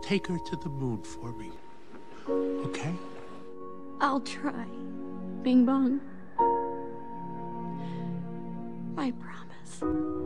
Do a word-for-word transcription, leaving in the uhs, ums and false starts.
take her to the moon for me. Okay? I'll try. Bing Bong. I promise.